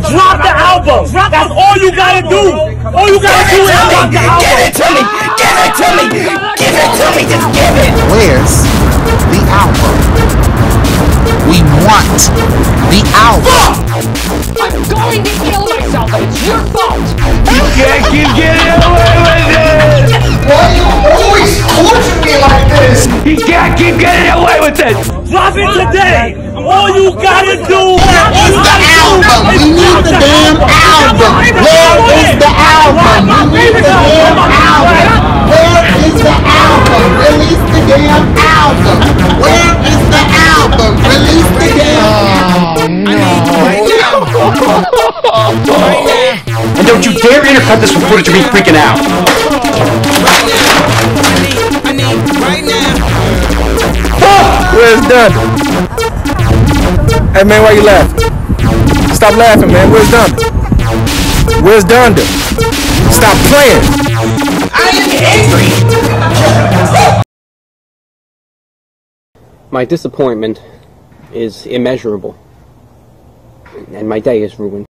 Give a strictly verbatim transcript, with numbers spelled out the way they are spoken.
Drop the album. That's all you gotta do. All you gotta do is drop the album. Give it to me. Give it to me. Give it to me. Just give it. Where's the album? We want the album. I'm going to kill myself, and it's your fault. You can't keep getting away with it. Why you always torture me like this? He can't keep getting away with it. Drop it today. All you gotta do is the album. We need the damn album. Where is the album? We need the damn album. Where is the album? Release the damn album. Where is the album? Release the damn album. And don't you dare intercut this with footage of me freaking out. Where's Donda? Hey man, why you laughing? Stop laughing, man. Where's Donda? Where's Donda? Stop playing. I am angry. My disappointment is immeasurable, and my day is ruined.